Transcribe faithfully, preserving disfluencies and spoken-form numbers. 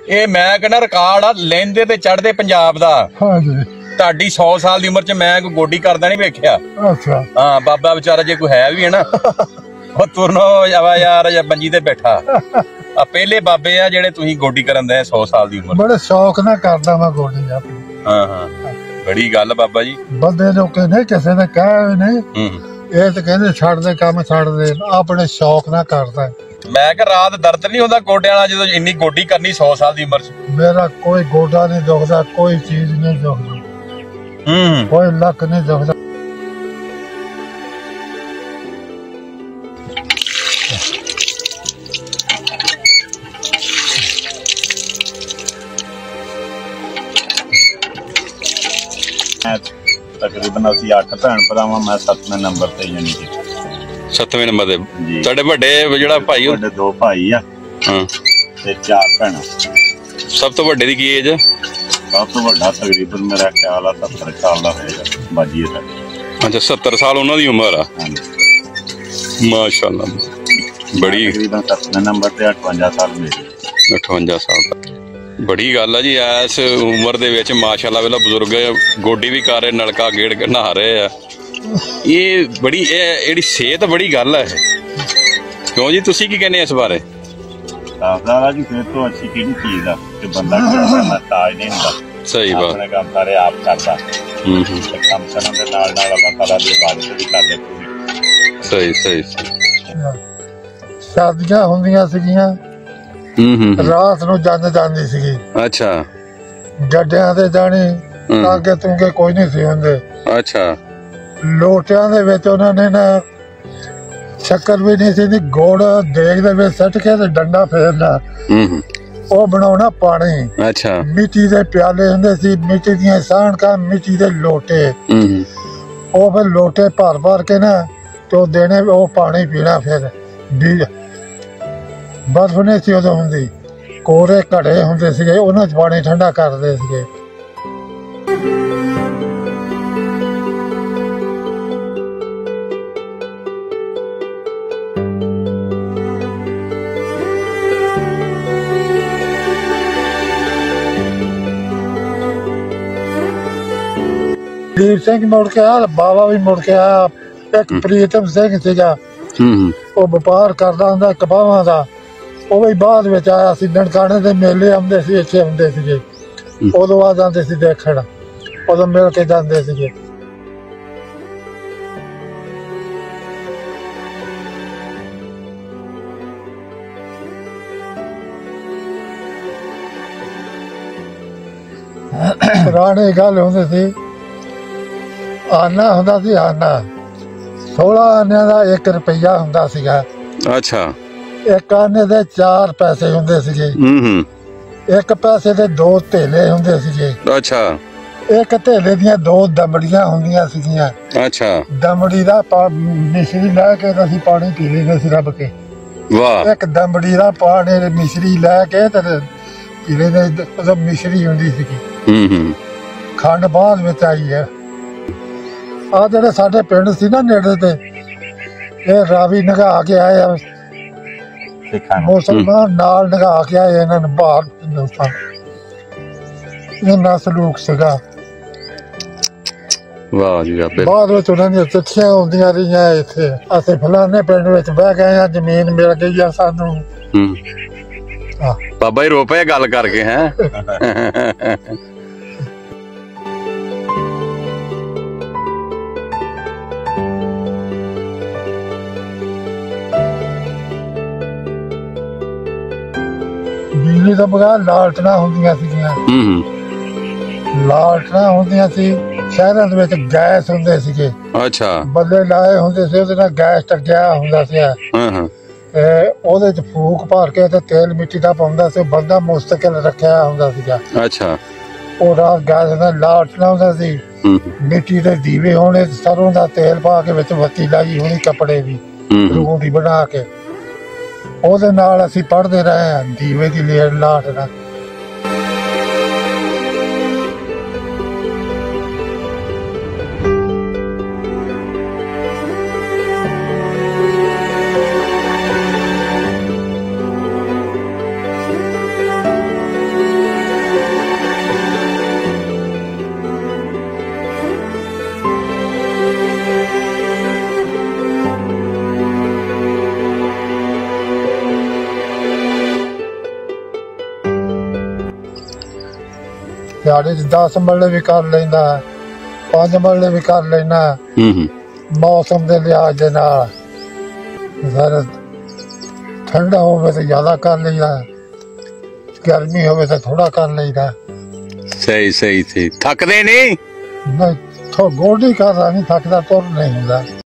ये मैं कहना रिकॉर्ड आ लेंदे ते चढ़दे पंजाब दा। हाँ जी। ਤੁਹਾਡੀ सौ साल की उम्र च मैं कोई गोडी करदा नहीं वेख्या। अच्छा। हाँ बाबा बेचारा जे कोई है भी है ना वो तुरनो जावा यार या मंजी ते बैठा आ पहले बाबे आ जेड़े तुसी गोडी करन दे सौ साल की उम्र। बड़े शौक ना करदा मैं गोडी अपनी। हाँ हाँ बड़ी गल बाबा जी। बंदे जो कहने किसी ने कहा नहीं ये तो कहते छड़ दे काम छड़ दे अपने शौक ना करदा। मैं कह रात दर्द नहीं होता गोडियां नाल जदों इन्नी गोडी करनी सौ साल की उम्र च। मेरा कोई गोडा नहीं दुखदा कोई चीज नहीं दुखदी कोई लक नहीं दुखदा। तकरीबन असी अठ भैन भरावां मैं सतवें नंबर ते यानी कि सतवें नंबर ते तुहाडे वड्डे जेड़ा भाई वड्डे दो भाई आ हां ते चार भैणां। सब तो वड्डे दी की एज है? सब तो वड्डा तकरीबन मेरा ख्याल आ सत्तर साल दा होएगा बाजी दा। अच्छा सत्तर साल उन्हां दी उम्र आ। माशाअल्लाह बड़ी तकरीबन सतवें नंबर ते अठवंजा साल मेरे। अठवंजा साल बड़ी गल है जी इस उम्र दे विच माशाअल्लाह वेला बजुर्ग गोडी भी कर रहे नलका गेड़ के नहा रहे आ। ये बड़ी जेहड़ी सेहत बड़ी गल है क्यों जी तुसी की कहने इस बारे? दादा जी फिर तो अच्छी केड़ी चीज आ कि बंदा करना ताज नहीं हुंदा। सही बात अपने काम सारे आप करदा। हम्म हम्म काम करन दे नाल नाल अल्लाह ताला दी इबादत भी कर ले पूरी। सही सही शादियां हुंदियां सीगियां रात नूं जंद जांदी सीगी। अच्छा गड्डियां ते जानी आगे तुंगे कोई नहीं सी हुंदे। अच्छा लोटियां दे विच उन्हां ने ना शक्कर भी नहीं सी गुड़ देग दे विच सट के ते डंडा फेरना ਉਹ ਬਣਾਉਣਾ ਪਾਣੀ। ਅੱਛਾ ਮਿੱਟੀ ਦੇ ਪਿਆਲੇ ਹੁੰਦੇ ਸੀ ਮਿੱਟੀ ਦੀਆਂ ਸਾਣਕਾਂ ਮਿੱਟੀ ਦੇ ਲੋਟੇ ਉਹ ਫਿਰ ਲੋਟੇ ਭਰ ਭਰ ਕੇ ਨਾ ਤੇ ਉਹ ਦੇਣੇ ਉਹ ਪਾਣੀ ਪੀਣਾ ਫਿਰ ਵੀ ਬਰਫ਼ ਨਹੀਂ ਸੀ ਉਦੋਂ ਹੁੰਦੀ ਕੋਰੇ ਘੜੇ ਹੁੰਦੇ ਸੀਗੇ ਉਹਨਾਂ 'ਚ ਪਾਣੀ ਠੰਡਾ ਕਰਦੇ ਸੀਗੇ। ਦੀਪ ਸਿੰਘ ਮੁੜ ਕੇ ਆਇਆ ਬਾਬਾ ਵੀ ਮੁੜ ਕੇ ਆਇਆ ਇੱਕ ਪ੍ਰੀਤਮ ਸਿੰਘ ਸੀਗਾ ਉਹ ਵਪਾਰ ਕਰਦਾ ਹੁੰਦਾ ਕਪਾਹਾਂ ਦਾ ਉਹ ਵੀ ਬਾਅਦ ਵਿੱਚ ਆਇਆ ਸੀ ਨਨਕਾਣੇ ਦੇ ਮੇਲੇ ਆਉਂਦੇ ਸੀ ਇੱਥੇ ਆਉਂਦੇ ਸੀਗੇ ਉਦੋਂ ਆ ਜਾਂਦੇ ਸੀ ਦੇਖਣ ਉਦੋਂ ਮਿਲ ਕੇ ਜਾਂਦੇ ਸੀਗੇ। ਪੁਰਾਣੀ ਗੱਲ ਹੁੰਦੀ ਸੀ ਆਨਾ ਹੁੰਦਾ ਸੀ ਆਨਾ ਸੋਲਾਂ ਆਨਿਆਂ ਦਾ ਇੱਕ ਰੁਪਈਆ ਹੁੰਦਾ ਸੀਗਾ। ਅੱਛਾ ਇੱਕ ਆਨੇ ਦੇ ਚਾਰ ਪੈਸੇ ਹੁੰਦੇ ਸੀਗੇ। ਇੱਕ ਪੈਸੇ ਦੇ ਦੋ ਧੇਲੇ ਹੁੰਦੇ ਸੀਗੇ। ਅੱਛਾ ਇੱਕ ਧੇਲੇ ਦੀਆਂ ਦੋ ਦਮੜੀਆਂ ਹੁੰਦੀਆਂ ਸੀਗੀਆਂ। ਅੱਛਾ ਦਮੜੀ ਦਾ ਮਿਸ਼ਰੀ ਲੈ ਕੇ ਅਸੀਂ ਪਾਣੀ ਪੀ ਲੈਂਦੇ ਸੀ ਰੱਬ ਕੇ। ਵਾਹ ਇੱਕ ਦਮੜੀ ਦਾ ਪਾਣੀ ਮਿਸ਼ਰੀ ਲੈ ਕੇ ਤੇ ਪੀ ਲੈਂਦੇ ਉਦੋਂ ਮਿਸ਼ਰੀ ਹੁੰਦੀ ਸੀਗੀ। ਖੰਡ ਬਾਅਦ ਵਿੱਚ ਆਈ ਹੈ। ਆ ਜਿਹੜੇ ਸਾਡੇ ਪਿੰਡ ਸੀ ਨਾ ਨੇੜੇ ਤੇ ਇਹ ਰਾਵੀ ਨਗਾ ਕੇ ਆਏ ਆ ਮੁਸਲਮਾਨ ਨਾਲ ਨਗਾ ਕੇ ਆਏ ਇਹਨਾਂ ਨੇ ਬਾਹਰ ਇਹਨਾਂ ਸਲੂਕ ਸੀਗਾ। ਵਾਹ ਜੀ ਬਾਅਦ ਵਿੱਚ ਉਹਨਾਂ ਦੀਆਂ ਚਿੱਠੀਆਂ ਆਉਂਦੀਆਂ ਰਹੀਆਂ ਇੱਥੇ ਅਸੀਂ ਫਲਾਣੇ ਪਿੰਡ ਵਿੱਚ ਬਹਿ ਗਏ ਆ ਜ਼ਮੀਨ ਮਿਲ ਗਈ ਆ ਸਾਨੂੰ। ਬਾਬਾ ਜੀ ਰੋ ਪਏ ਗੱਲ ਕਰਕੇ ਹੈ। ਬਿਜਲੀ ਤੋਂ ਬਗੈਰ ਲਾਲਟਨਾਂ ਹੁੰਦੀਆਂ ਸੀਗੀਆਂ। ਲਾਲਟਨਾਂ ਹੁੰਦੀਆਂ ਸੀ ਸ਼ਹਿਰਾਂ ਦੇ ਵਿੱਚ ਗੈਸ ਹੁੰਦੇ ਸੀਗੇ। ਅੱਛਾ ਬੱਲੇ ਲਾਏ ਹੁੰਦੇ ਸੀ ਉਹਦੇ ਨਾਲ ਗੈਸ ਟੱਕਿਆ ਹੁੰਦਾ ਸੀ ਤੇ ਉਹਦੇ ਚ ਫੂਕ ਭਰ ਕੇ ਤੇ ਤੇਲ ਮਿੱਟੀ ਦਾ ਪਾਉਂਦਾ ਸੀ ਬੰਦਾ ਮੁਸਤਕਿਲ ਰੱਖਿਆ ਹੁੰਦਾ ਸੀਗਾ। ਅੱਛਾ ਉਹ ਰਾਤ ਗੈਸ ਨਾਲ ਲਾਲਟਨਾਂ ਹੁੰਦਾ ਸੀ ਮਿੱਟੀ ਦੇ ਦੀਵੇ ਹੋਣੇ ਸਰੋਂ ਦਾ ਤੇਲ ਪਾ ਕੇ ਵਿੱਚ ਬੱਤੀ ਲਾਈ ਹੋਣੀ ਕੱਪੜੇ ਦੀ ਰੂੜੀ ਬਣਾ ਕੇ ਉਹਦੇ ਨਾਲ ਅਸੀਂ ਪੜ੍ਹਦੇ ਰਹੇ ਹਾਂ ਦੀਵੇ ਦੀ ਲੇਟ ਲਾਟ ਨਾਲ। ਦਿਹਾੜੀ ਚ ਦਸ ਮਰਲੇ ਵੀ ਕਰ ਲੈਂਦਾ, ਪੰਜ ਮਰਲੇ ਵੀ ਕਰ ਲੈਣਾ। ਹੂੰ ਹੂੰ ਮੌਸਮ ਦੇ ਲਿਹਾਜ਼ ਦੇ ਨਾਲ ਫਿਰ ਠੰਡਾ ਹੋਵੇ ਤਾਂ ਜ਼ਿਆਦਾ ਕਰ ਲਈਦਾ, ਗਰਮੀ ਹੋਵੇ ਤਾਂ ਥੋੜਾ ਕਰ ਲਈਦਾ। ਸਹੀ ਸਹੀ ਸਹੀ। ਥੱਕਦੇ ਨਹੀਂ? ਨਹੀਂ ਥੋ ਗੋਡੀ ਕਰਦਾ ਨਹੀਂ ਥੱਕਦਾ, ਤੁਰ ਨਹੀਂ ਹੁੰਦਾ।